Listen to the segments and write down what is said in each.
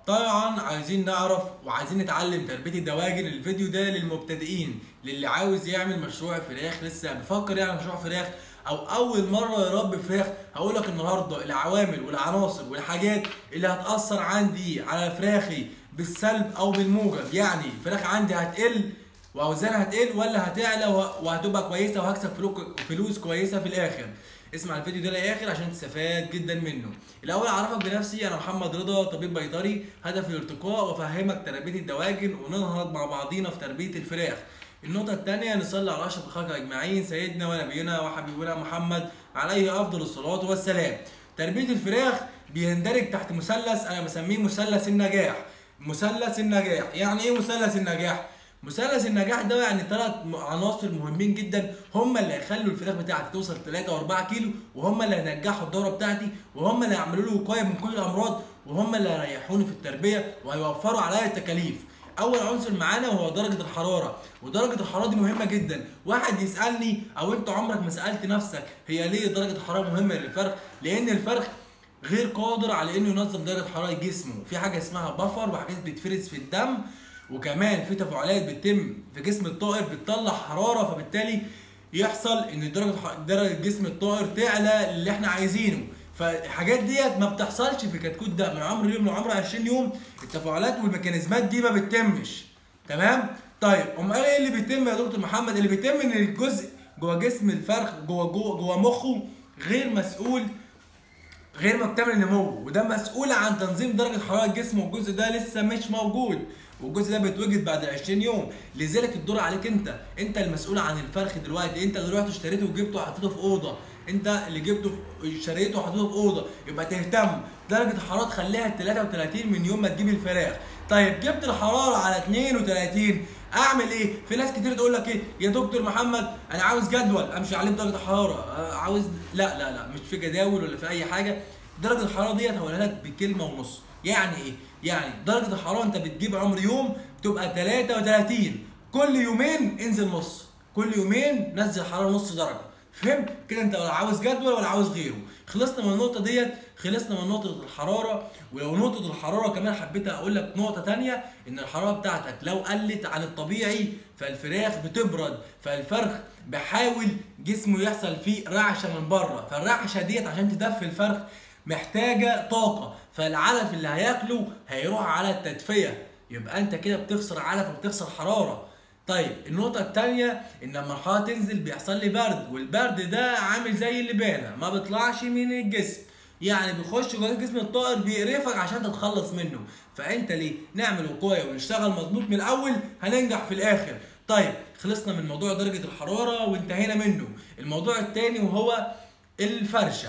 طبعا عايزين نعرف وعايزين نتعلم تربية الدواجن. الفيديو ده للمبتدئين، للي عاوز يعمل مشروع فراخ، لسه بيفكر يعمل مشروع فراخ او اول مرة يربي فراخ. هقولك النهارده العوامل والعناصر والحاجات اللي هتأثر عندي على فراخي بالسلب او بالموجب. يعني الفراخ عندي هتقل واوزانها هتقل ولا هتعلى وهتبقى كويسه وهكسب فلوس كويسه في الاخر. اسمع الفيديو ده للاخر عشان تستفاد جدا منه. الاول اعرفك بنفسي، انا محمد رضا، طبيب بيطري، هدفي الارتقاء وافهمك تربيه الدواجن وننهض مع بعضينا في تربيه الفراخ. النقطه الثانيه، نصلي على اشرف الخلق اجمعين سيدنا ونبينا وحبيبنا محمد عليه افضل الصلاه والسلام. تربيه الفراخ بيندرج تحت مثلث انا بسميه مثلث النجاح. مثلث النجاح يعني ايه مثلث النجاح؟ مثلث النجاح ده يعني 3 عناصر مهمين جدا، هم اللي هيخلوا الفراخ بتاعتي توصل 3 و4 كيلو، وهم اللي هينجحوا الدوره بتاعتي، وهم اللي هيعملوا لي وقايه من كل الامراض، وهم اللي هيريحوني في التربيه وهيوفروا عليا التكاليف. اول عنصر معانا وهو درجه الحراره، ودرجه الحراره دي مهمه جدا. واحد يسالني او انت عمرك ما سالت نفسك هي ليه درجه الحراره مهمه للفرخ؟ لان الفرخ غير قادر على انه ينظم درجه حراره جسمه، في حاجه اسمها بفر وحاجات بتفرز في الدم، وكمان في تفاعلات بتتم في جسم الطائر بتطلع حراره، فبالتالي يحصل ان درجه جسم الطائر تعلى اللي احنا عايزينه. فالحاجات ديت ما بتحصلش في كتكوت ده من عمر اليوم لعمر 20 يوم، التفاعلات والميكانيزمات دي ما بتتمش. تمام؟ طيب امال ايه اللي بيتم يا دكتور محمد؟ اللي بيتم ان الجزء جوه جسم الفرخ جوه مخه غير مكتمل النمو، وده مسؤول عن تنظيم درجه حراره الجسم، والجزء ده لسه مش موجود، والجزء ده بيتوجد بعد 20 يوم. لذلك الدور عليك انت المسؤول عن الفرخ دلوقتي. انت اللي رحت اشتريته وجبته وحطيته في اوضه، انت اللي جبته اشتريته وحطيته في اوضه، يبقى تهتم درجه الحراره تخليها 33 من يوم ما تجيب الفراخ. طيب جبت الحراره على 32، اعمل ايه؟ في ناس كتير تقول لك ايه يا دكتور محمد انا عاوز جدول امشي عليه بدرجه الحراره، عاوز لا مش في جداول ولا في اي حاجه. درجه الحراره ديت هقولها لك بكلمه ونص. يعني ايه؟ يعني درجه الحراره انت بتجيب عمر يوم تبقى 33، كل يومين انزل نص، كل يومين نزل حراره نص درجه. فهمت كده؟ انت ولا عاوز جدول ولا عاوز غيره. خلصنا من النقطه ديت، خلصنا من نقطه الحراره. ولو نقطه الحراره كمان حبيت اقول لك نقطه ثانيه، ان الحراره بتاعتك لو قلت عن الطبيعي فالفراخ بتبرد، فالفرخ بحاول جسمه يحصل فيه رعشه من بره، فالرعشه ديت عشان تدفي الفرخ محتاجه طاقه، فالعلف اللي هياكله هيروح على التدفئه، يبقى انت كده بتخسر علف وبتخسر حراره. طيب النقطة التانية، إن لما الحرارة تنزل بيحصل لي برد، والبرد ده عامل زي اللبانة ما بيطلعش من الجسم، يعني بيخش جوه جسم الطائر بيقرفك عشان تتخلص منه. فأنت ليه؟ نعمل وقاية ونشتغل مظبوط من الأول هننجح في الآخر. طيب خلصنا من موضوع درجة الحرارة وانتهينا منه. الموضوع التاني وهو الفرشة.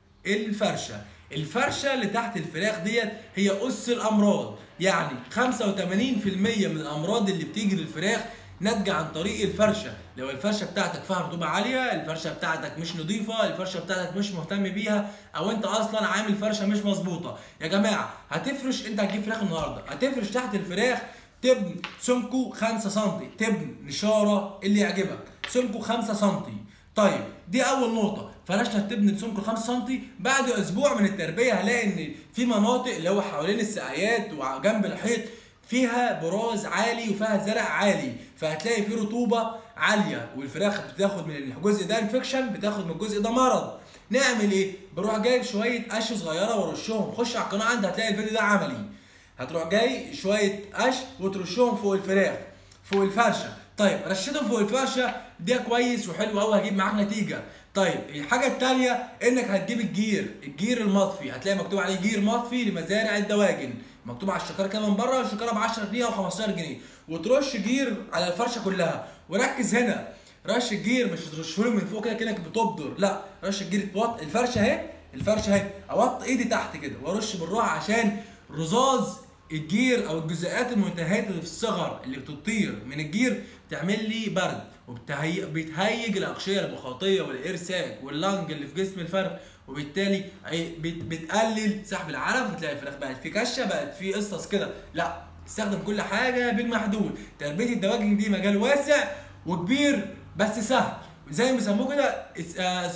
الفرشة اللي تحت الفراخ ديت هي أس الأمراض، يعني 85% من الأمراض اللي بتيجي للفراخ ناتجة عن طريق الفرشة. لو الفرشة بتاعتك فيها رطوبة عالية، الفرشة بتاعتك مش نظيفة، الفرشة بتاعتك مش مهتم بيها، أو أنت أصلا عامل فرشة مش مظبوطة. يا جماعة هتفرش، أنت هتجيب فراخ النهاردة هتفرش تحت الفراخ تبن سمكه 5 سم، تبن نشارة اللي يعجبك سمكه 5 سم. طيب دي اول نقطه، فرشنا التبن سمكه 5 سم. بعد اسبوع من التربيه هلاقي ان في مناطق اللي هو حوالين السقايات وجنب الحيط فيها براز عالي وفيها زرع عالي، فهتلاقي فيه رطوبه عاليه، والفراخ بتاخد من الجزء ده انفكشن، بتاخد من الجزء ده مرض. نعمل ايه؟ بروح جايب شويه قش صغيره وارشهم. خش على القناه عندي هتلاقي الفيديو ده عملي. هتروح جاي شويه قش وترشهم فوق الفراخ فوق الفرشه. طيب رشيتهم فوق الفرشه ده كويس وحلو قوي، هجيب معاك نتيجه. طيب الحاجه الثانيه انك هتجيب الجير المطفي، هتلاقي مكتوب عليه جير مطفي لمزارع الدواجن، مكتوب على الشكاره كده من بره، الشكاره ب 10 جنيه او 15 جنيه، وترش جير على الفرشه كلها. وركز هنا، رش الجير مش ترشه من فوق كده كانك بتبدر، لا رش الجير الفرشه اهي اوطي ايدي تحت كده وارش بالراحه عشان رذاذ الجير او الجزيئات المنتهيه اللي في الصغر اللي بتطير من الجير تعمل لي برد، وبتهيج الاغشيه المخاطيه والارساك واللنج اللي في جسم الفرخ، وبالتالي بتقلل سحب العلف، وتلاقي الفراخ بقت في كشه، بقت في قصص كده. لا، استخدم كل حاجه بالمحدود. تربيه الدواجن دي مجال واسع وكبير بس سهل، زي ما بيسموه كده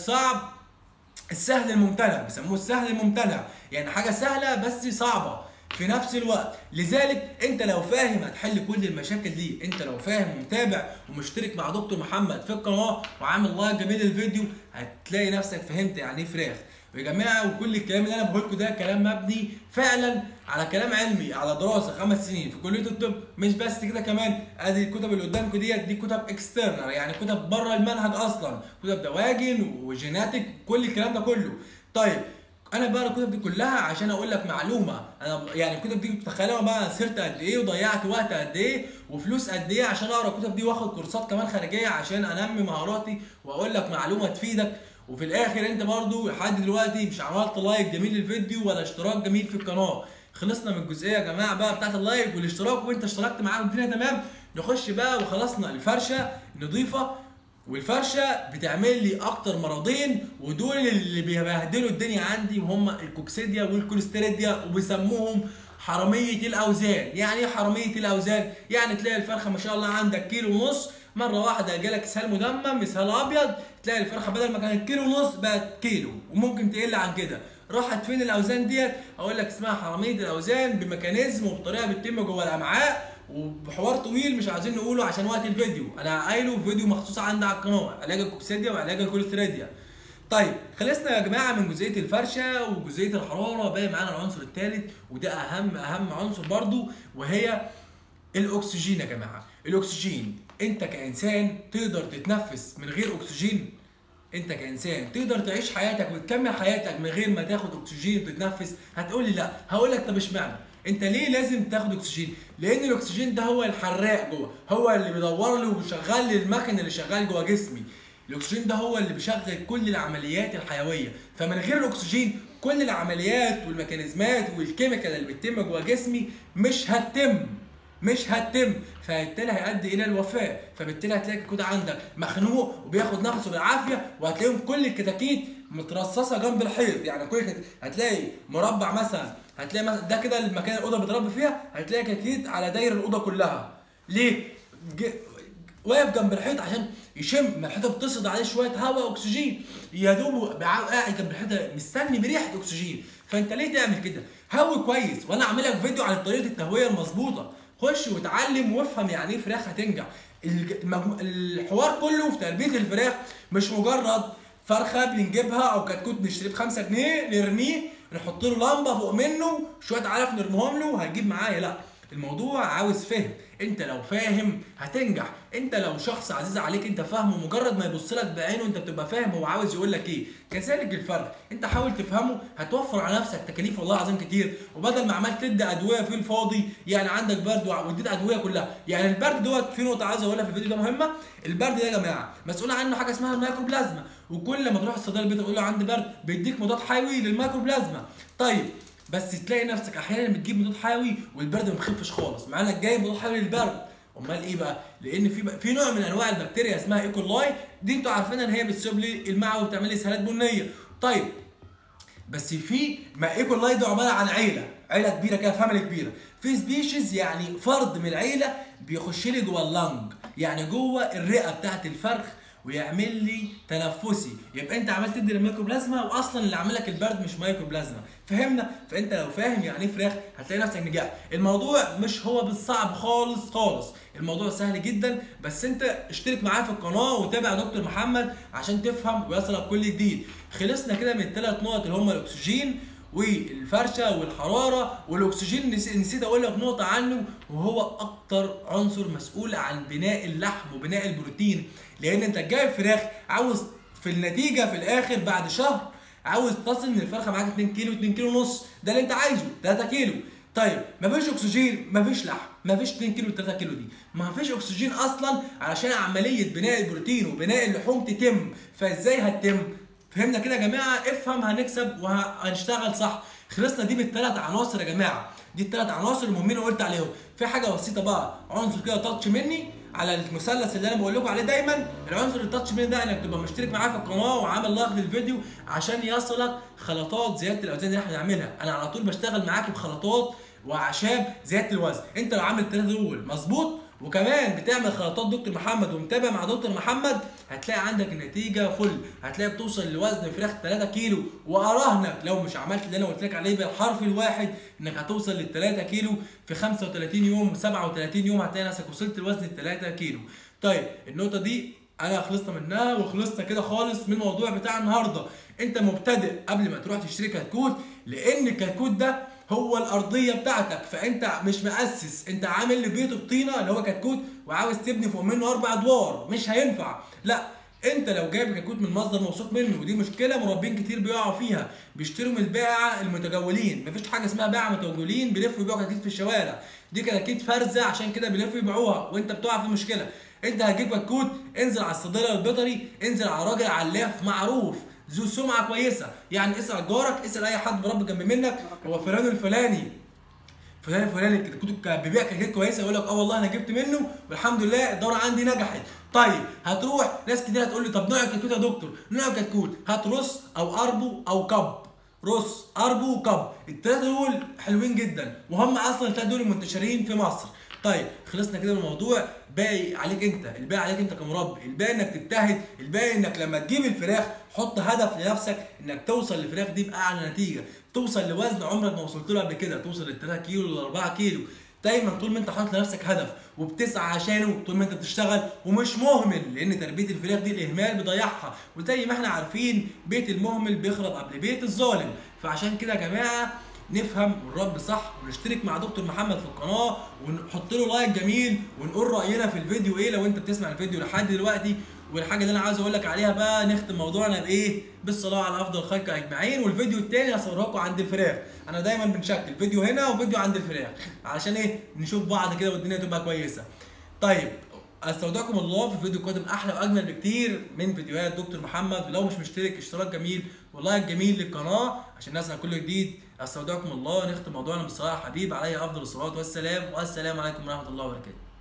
السهل الممتنع، بيسموه السهل الممتنع، يعني حاجه سهله بس صعبه. في نفس الوقت. لذلك انت لو فاهم هتحل كل المشاكل دي، انت لو فاهم ومتابع ومشترك مع دكتور محمد في القناه وعامل لايك جميل للفيديو، هتلاقي نفسك فهمت يعني ايه فراخ. يا جماعه وكل الكلام اللي انا بقول لكم ده كلام مبني فعلا على كلام علمي، على دراسه 5 سنين في كليه الطب. مش بس كده، كمان ادي الكتب اللي قدامكم دي كتب اكسترنال، يعني كتب بره المنهج اصلا، كتب دواجن وجيناتيك كل الكلام ده كله. طيب انا بقرا الكتب دي كلها عشان اقول لك معلومه. انا يعني الكتب دي تخيلوا بقى سرت قد ايه وضيعت وقت قد ايه وفلوس قد ايه عشان اقرا الكتب دي واخد كورسات كمان خارجيه عشان انمي مهاراتي واقول لك معلومه تفيدك. وفي الاخر انت برضو لحد دلوقتي مش عملت لايك جميل للفيديو ولا اشتراك جميل في القناه. خلصنا من الجزئيه يا جماعه بقى بتاعت اللايك والاشتراك، وانت اشتركت معانا الدنيا تمام. نخش بقى وخلصنا الفرشه نضيفه، والفرشه بتعمل لي اكتر مرضين ودول اللي بيبهدلوا الدنيا عندي، وهم الكوكسيديا والكوليستيريديا، وبيسموهم حراميه الاوزان. يعني ايه حراميه الاوزان؟ يعني تلاقي الفرخه ما شاء الله عندك كيلو ونص، مره واحده جالك اسهال مدمم اسهال ابيض، تلاقي الفرخه بدل ما كانت كيلو ونص بقت كيلو وممكن تقل عن كده. راحت فين الاوزان ديت؟ اقول لك اسمها حراميه الاوزان بميكانيزم وبطريقه بتتم جوه الامعاء، وبحوار طويل مش عايزين نقوله عشان وقت الفيديو، انا قايله فيديو مخصوص عندي على القناه، علاج الكوكسيديا وعلاج الكوليستيريديا. طيب خلصنا يا جماعه من جزئيه الفرشه وجزئيه الحراره، باقي معانا العنصر الثالث وده اهم عنصر برضو، وهي الاكسجين. يا جماعه الاكسجين، انت كانسان تقدر تتنفس من غير اكسجين؟ انت كانسان تقدر تعيش حياتك وتكمل حياتك من غير ما تاخد اكسجين وتتنفس؟ هتقول لي لا. هقول لك طب اشمعنى؟ انت ليه لازم تاخد اكسجين؟ لان الاكسجين ده هو الحراق جوه، هو اللي بيدور لي وبيشغل لي المكن اللي شغال جوه جسمي. الاكسجين ده هو اللي بيشغل كل العمليات الحيويه، فمن غير الاكسجين كل العمليات والميكانيزمات والكيميكال اللي بتتم جوه جسمي مش هتتم، فبالتالي هيؤدي الى الوفاه. فبالتالي هتلاقي كده عندك مخنوق وبياخد نفسه بالعافيه، وهتلاقيهم كل الكتاكيت مترصصه جنب الحيط. يعني كل هتلاقي مربع مثلا، هتلاقي مثلا ده كده المكان الاوضه بيتربى فيها، هتلاقي كتاكيت على داير الاوضه كلها. ليه؟ واقف جنب الحيط عشان يشم، ما الحيطه بتصعد عليه شويه هواء اكسجين، يا دوب قاعد جنب الحيطه مستني بريحه اكسجين. فانت ليه تعمل كده؟ هوي كويس، وانا عامل لك فيديو عن طريقه التهويه المظبوطه، خش واتعلم وافهم يعني ايه فراخ هتنجح. الحوار كله في تربيه الفراخ مش مجرد فرخه بنجيبها او كتكوت نشتريه ب5 جنيه نرميه نحط له لمبه فوق منه شويه علف نرميهم له هيجيب معايا، لا. الموضوع عاوز فهم، انت لو فاهم هتنجح. انت لو شخص عزيز عليك انت فاهمه، مجرد ما يبص لك بعينه انت بتبقى فاهم هو عاوز يقول لك ايه. كذلك الفرخ، انت حاول تفهمه، هتوفر على نفسك تكاليف والله العظيم كتير، وبدل ما عمال تدي ادويه في الفاضي. يعني عندك برد واديت ادويه كلها، يعني البرد دوت في نقطه عايز اقولها في الفيديو ده مهمه. البرد ده يا جماعه مسؤول عنه حاجه اسمها الميكروبلازما، وكل ما تروح الصيدليه البيت تقول له عندي برد بيديك مضاد حيوي للميكروبلازما. طيب بس تلاقي نفسك احيانا بتجيب مضاد حيوي والبرد ما مخفش خالص، مع انك جايب مضاد حيوي للبرد. امال ايه بقى؟ لان في نوع من انواع البكتيريا اسمها ايكولاي، دي انتوا عارفينها ان هي بتسيب لي المعوي وبتعمل لي اسهالات بنيه. طيب بس في ما ايكولاي ده عباره عن عيله كبيره كده، فاميلي كبيره، في سبيشيز يعني فرد من العيله بيخش لي جوه اللنج، يعني جوه الرئه بتاعت الفرخ ويعمل لي تنفسي. يبقى انت عمال تدي الميكروبلازما، واصلا اللي عامل لك البرد مش ميكروبلازما. فهمنا؟ فانت لو فاهم يعني ايه فراخ هتلاقي نفسك نجحت. الموضوع مش هو بالصعب خالص، الموضوع سهل جدا. بس انت اشترك معايا في القناه وتابع دكتور محمد عشان تفهم ويصلك كل جديد. خلصنا كده من الثلاث نقط اللي هم الاكسجين والفرشه والحراره. والاكسجين نسيت اقول لك نقطه عنه، وهو اكتر عنصر مسؤول عن بناء اللحم وبناء البروتين. لان انت جايب فراخ عاوز في النتيجه في الاخر بعد شهر عاوز تصل ان الفرخه معاك 2 كيلو 2 كيلو ونص، ده اللي انت عايزه 3 كيلو. طيب مفيش اكسجين مفيش لحم، مفيش 2 كيلو 3 كيلو دي، مفيش اكسجين اصلا علشان عمليه بناء البروتين وبناء اللحوم تتم. فازاي هتتم؟ فهمنا كده يا جماعه؟ افهم هنكسب وهنشتغل صح. خلصنا دي بالثلاث عناصر يا جماعه، دي الثلاث عناصر المهمين اللي قلت عليهم. في حاجه بسيطه بقى، عنصر كده تاتش مني على المثلث اللي انا بقول لكم عليه دايما. العنصر التاتش مني ده انك تبقى مشترك معايا في القناه وعامل لايك للفيديو عشان يصلك خلطات زياده الاوزان اللي احنا بنعملها. انا على طول بشتغل معاك بخلطات واعشاب زياده الوزن. انت لو عامل الثلاثه دول مظبوط وكمان بتعمل خلطات دكتور محمد ومتابع مع دكتور محمد، هتلاقي عندك النتيجه فل، هتلاقي بتوصل لوزن فراخ 3 كيلو، واراهنك لو مش عملت اللي انا قلت لك عليه بالحرف الواحد انك هتوصل لل 3 كيلو في 35 يوم و37 يوم، هتلاقي نفسك وصلت لوزن 3 كيلو. طيب النقطه دي انا خلصنا منها وخلصنا كده خالص من الموضوع بتاع النهارده. انت مبتدئ قبل ما تروح تشتري كتكوت، لان الكتكوت ده هو الارضيه بتاعتك، فانت مش مؤسس، انت عامل لبيته بطينه اللي هو كتكوت وعاوز تبني فوق منه 4 ادوار، مش هينفع. لا، انت لو جايب كتكوت من مصدر موثوق منه، ودي مشكله مربين كتير بيقعوا فيها، بيشتروا من البائعه المتجولين. مفيش حاجه اسمها بائعه متجولين بيلفوا يبيعوا كتاكيت في الشوارع، دي كتاكيت فارزه عشان كده بيلفوا يبيعوها وانت بتقع في مشكله. انت هتجيب كتكوت، انزل على الصيدليه البيطري، انزل على راجل علاف معروف ذو سمعه كويسه، يعني اسال جارك، اسال اي حد مربي جنب منك، هو فلان الفلاني فلان الفلاني الكتكوت بيبيع كتكوت كويسه، يقول لك اه والله انا جبت منه والحمد لله الدوره عندي نجحت. طيب هتروح ناس كتير هتقول لي طب نوع الكتكوت يا دكتور، نوع الكتكوت هات رص او اربو او كب، رص اربو وكب، الثلاثه دول حلوين جدا وهم اصلا الثلاثه دول منتشرين في مصر. طيب خلصنا كده من الموضوع، باقي عليك انت، الباقي عليك انت كمربي، الباقي انك تجتهد، الباقي انك لما تجيب الفراخ حط هدف لنفسك انك توصل للفراخ دي باعلى نتيجه، توصل لوزن عمرك ما وصلت له قبل كده، توصل لل 3 كيلو لل 4 كيلو. دايما طول ما انت حاطط لنفسك هدف وبتسعى عشانه، طول ما انت بتشتغل ومش مهمل، لان تربيه الفراخ دي الاهمال بيضيعها، وزي ما احنا عارفين بيت المهمل بيخرب قبل بيت الظالم. فعشان كده يا جماعه نفهم ونربي صح، ونشترك مع دكتور محمد في القناه ونحط له لايك جميل، ونقول راينا في الفيديو ايه لو انت بتسمع الفيديو لحد دلوقتي. والحاجه اللي انا عاوز اقول لك عليها بقى، نختم موضوعنا بايه؟ بالصلاه على افضل خلق اجمعين. والفيديو الثاني هصوره لكم عند الفراخ، انا دايما بنشكل فيديو هنا وفيديو عند الفراخ علشان ايه؟ نشوف بعض كده والدنيا تبقى كويسه. طيب استودعكم الله في فيديو قادم احلى واجمل بكتير من فيديوهات دكتور محمد، ولو مش مشترك اشتراك جميل ولايك جميل للقناه عشان نسمع كل جديد. استودعكم الله، نختم موضوعنا بالصلاه على الحبيب عليه افضل الصلاه والسلام، والسلام عليكم ورحمه الله وبركاته.